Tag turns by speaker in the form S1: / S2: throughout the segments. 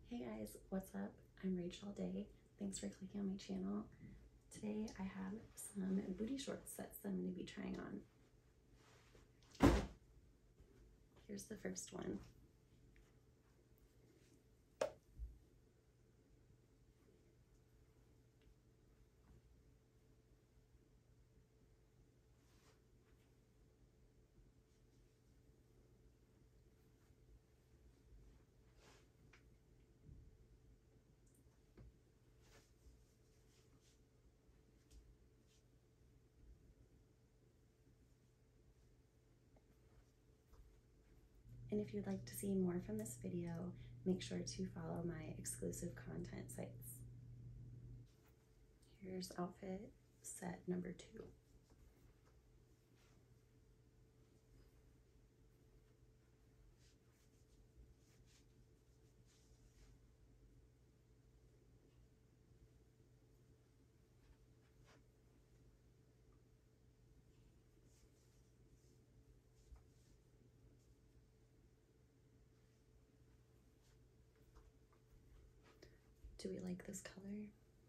S1: Hey guys, what's up? I'm Rachel Day. Thanks for clicking on my channel. Today I have some booty short sets that I'm going to be trying on. Here's the first one. And if you'd like to see more from this video, make sure to follow my exclusive content sites. Here's outfit set number 2. Do we like this color?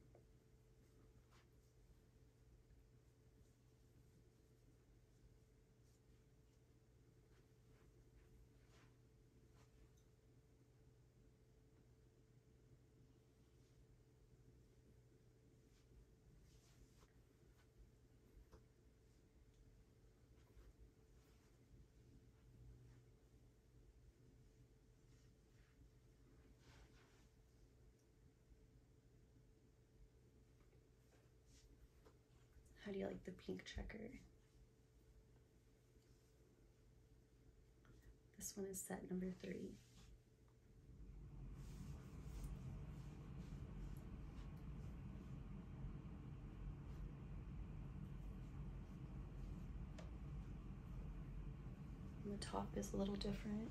S1: How do you like the pink checker? This one is set number 3. And the top is a little different.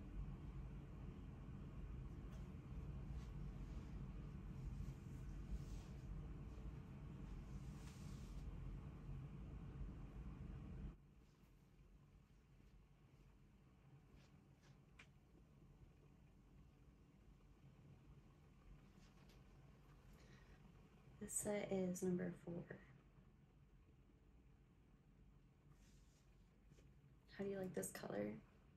S1: This set is number 4. How do you like this color?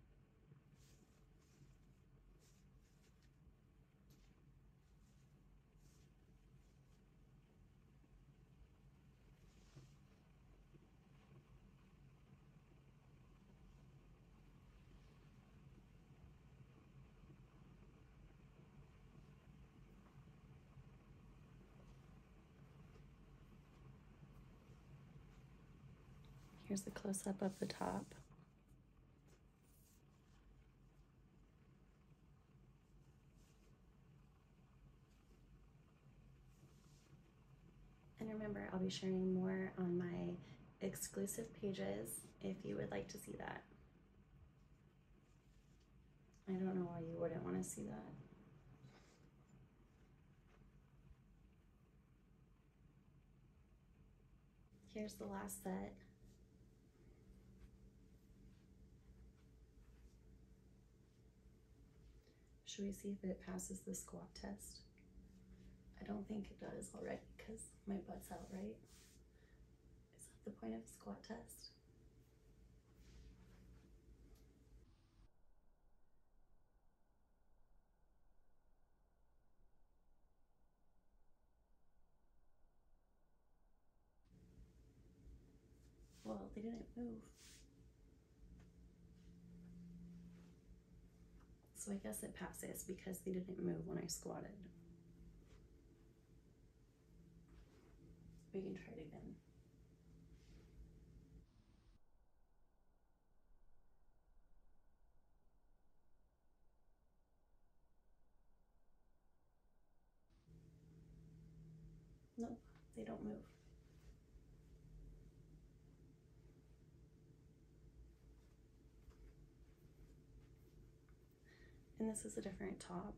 S1: Here's the close-up of the top. And remember, I'll be sharing more on my exclusive pages if you would like to see that. I don't know why you wouldn't want to see that. Here's the last set. Should we see if it passes the squat test? I don't think it does already because my butt's out, right? Is that the point of a squat test? Well, they didn't move. So I guess it passes because they didn't move when I squatted. We can try it again. Nope, they don't move. And this is a different top.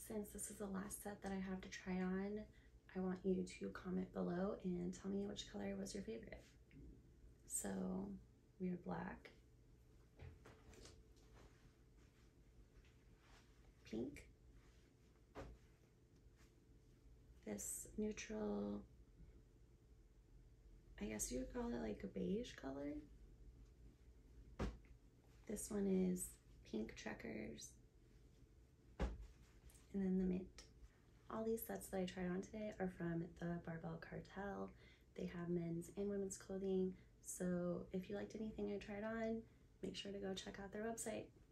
S1: since this is the last set that I have to try on, I want you to comment below and tell me which color was your favorite. So we have black, pink, this neutral, I guess you would call it like a beige color. This one is pink checkers, and then the mint. All these sets that I tried on today are from the Barbell Cartel. They have men's and women's clothing, so if you liked anything I tried on, make sure to go check out their website.